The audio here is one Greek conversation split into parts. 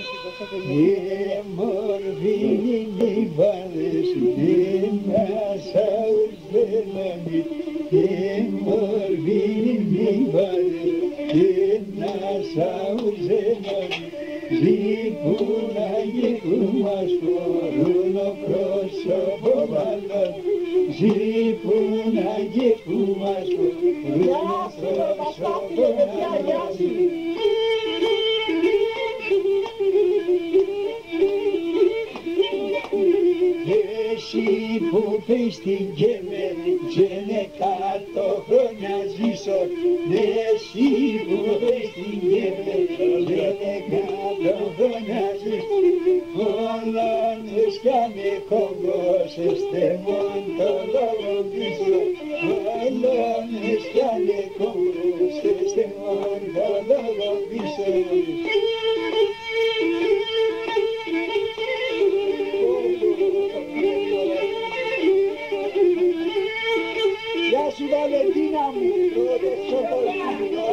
Morvini vales de Nassau Germany, Morvini vales de Nassau Germany, Zipuna Yekumas Koruno Krosovo Valor, Zipuna Yekumas Koruno Krosovo Valor. Εσύ που πες στην Γεμενή και είναι 100 χρόνια ζήσω. Εσύ που πες στην Γεμενή και είναι 100 χρόνια ζήσω. Όλονες κι αν κόγκος εστε μόν το λόγο πίσω. Όλονες κι αν κόγκος εστε μόν το λόγο πίσω. Γεια σου Βαλεντίνα μου, τότε στο πολιτικό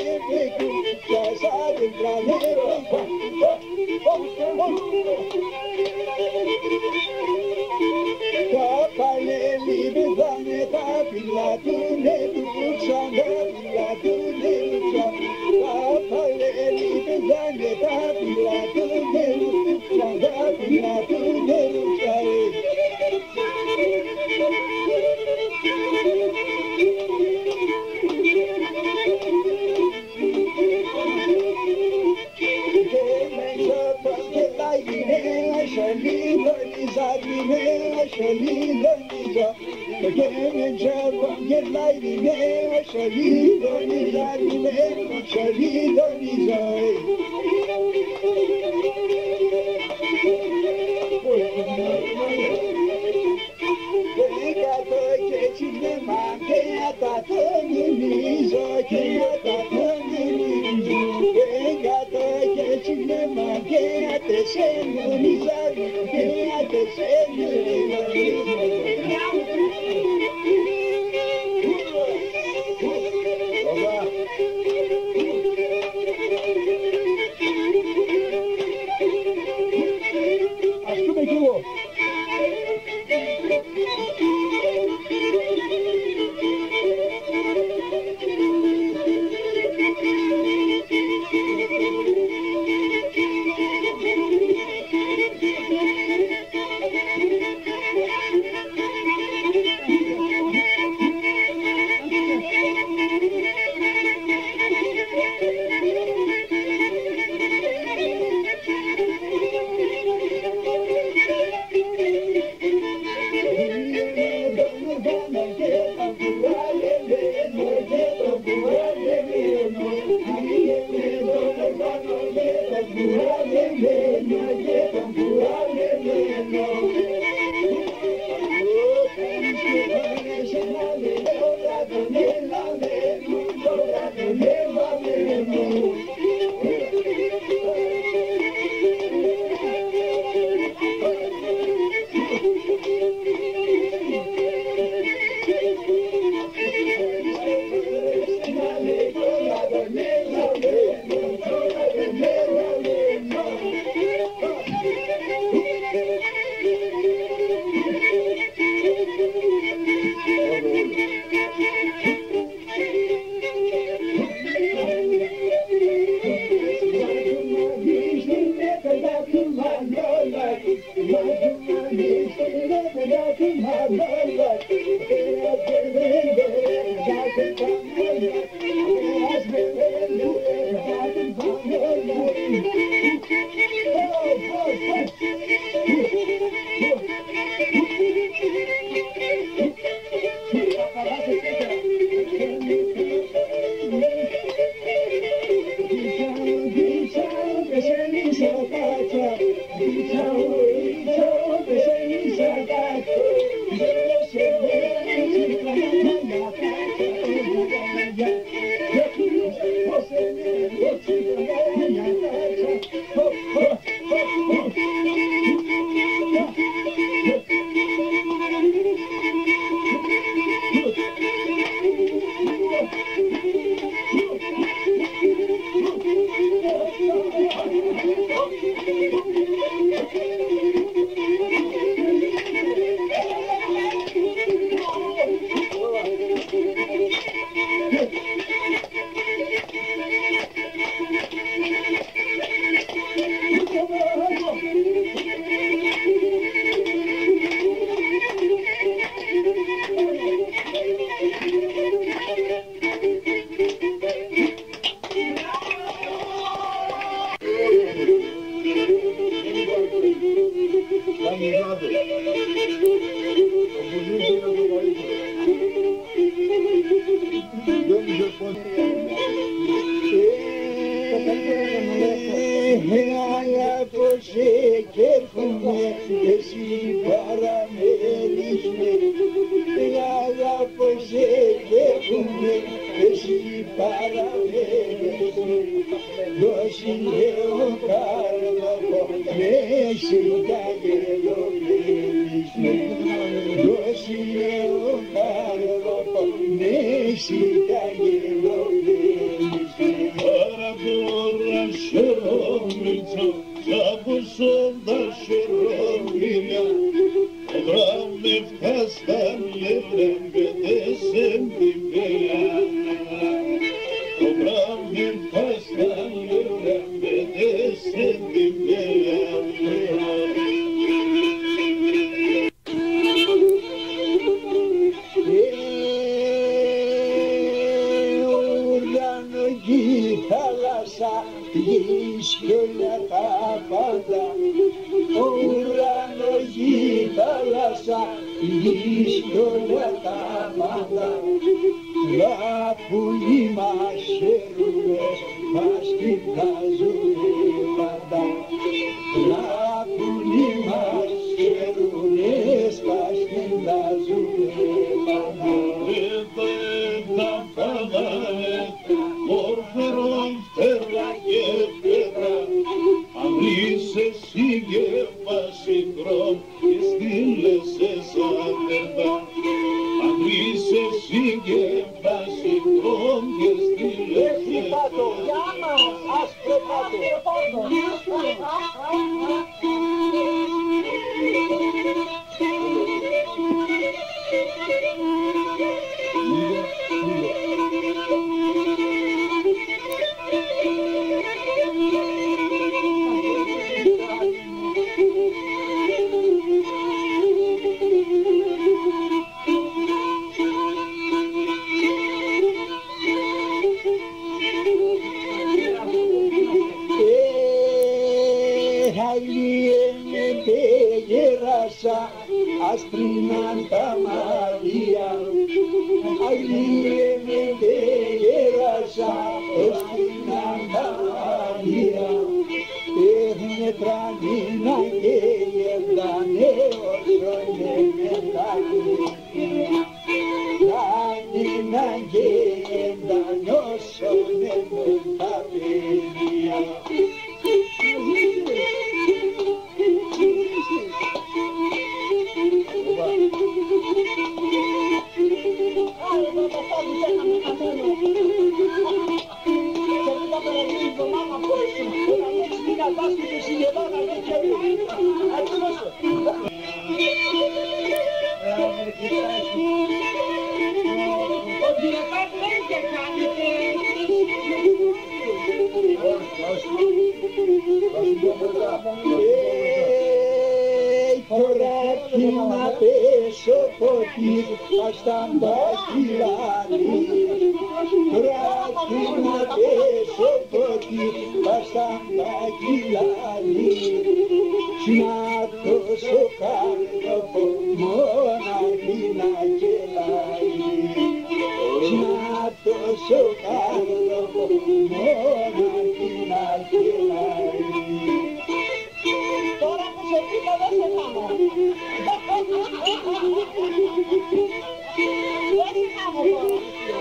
planeta. Obram Γη τα πάντα, ουρανό, γη, θάλασσα, γη όλα τα πάντα. Τα πουλί μας χαίρουνες, μας κοιτάζουνε πάντα. Τα πουλί μας χαίρουνες, μας κοιτάζουνε πάντα. Τα πάντα, όρφερον φτερά και πέτρα, αν είσαι εσύ γεύμαση χρόν και στείλες σαν πέτρα. Αν είσαι εσύ γεύμαση χρόν και στείλες σαν άστριναν τα μαλλιά, αγγλίεμεντε γέρασα, άστριναν τα μαλλιά. Έχουνε τρανίνα και γεύδανε όσο είναι μετακίνια. Τρανίνα και γεύδανε όσο είναι μετακίνια. να πέσω ποτήρ, άσταν τα κυλάνι. Τράκι να πέσω ποτήρ, άσταν τα κυλάνι. Να τόσο κάρνοφο, μοναχή να κελάει. Να τόσο κάρνοφο, μοναχή να κελάει. Τώρα που σε πήκα δεν σε κάνω. Δεν σε κάνω τώρα.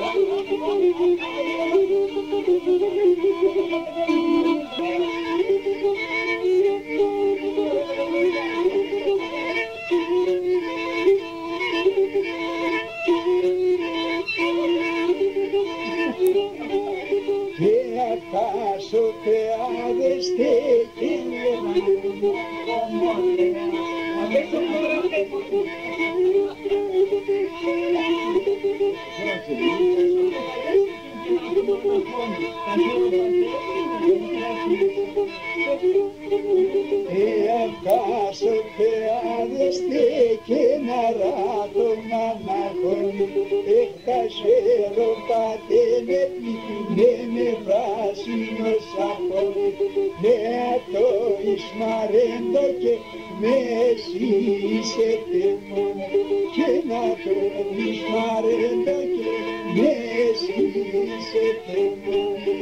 ¿Acaso te ha de este ¿Acaso te ha de este que narrado manajón εκασέρο πατένε με πράσινο σαπόν με το Ισμαρέντο και με σύσετε μόνο και να το Ισμαρέντο και με σύσετε μόνο.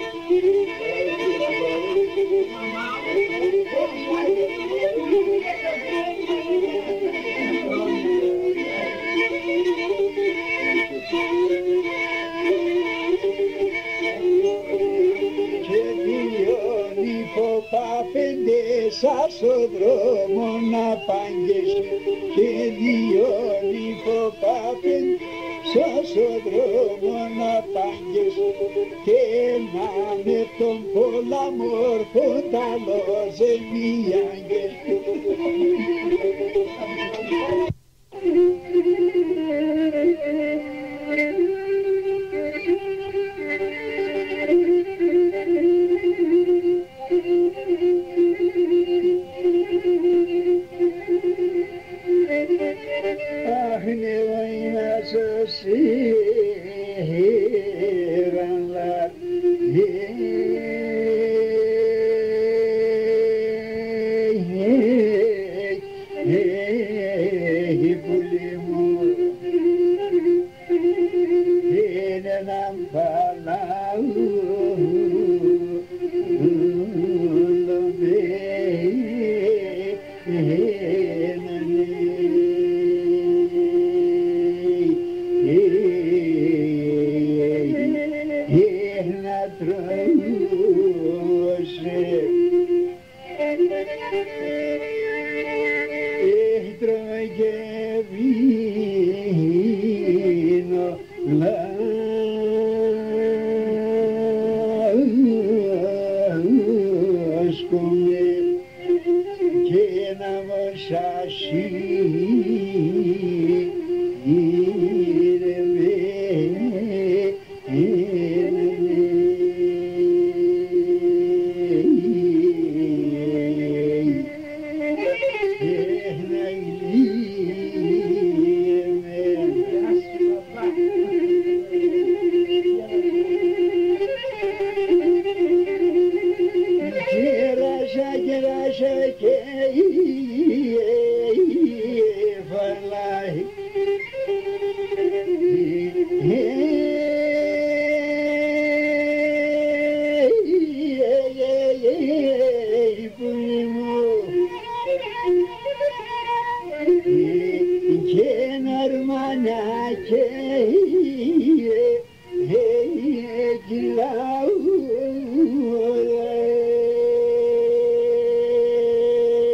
Παπεντέσα στον δρόμο να πάγγες και δύο λιποπαπεντέσα στον δρόμο να πάγγες και να είναι τον πολλαμόρφο τα λοζεμιάγκες. Droge vino lascomi che navashashi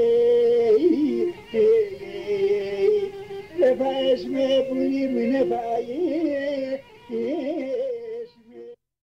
If I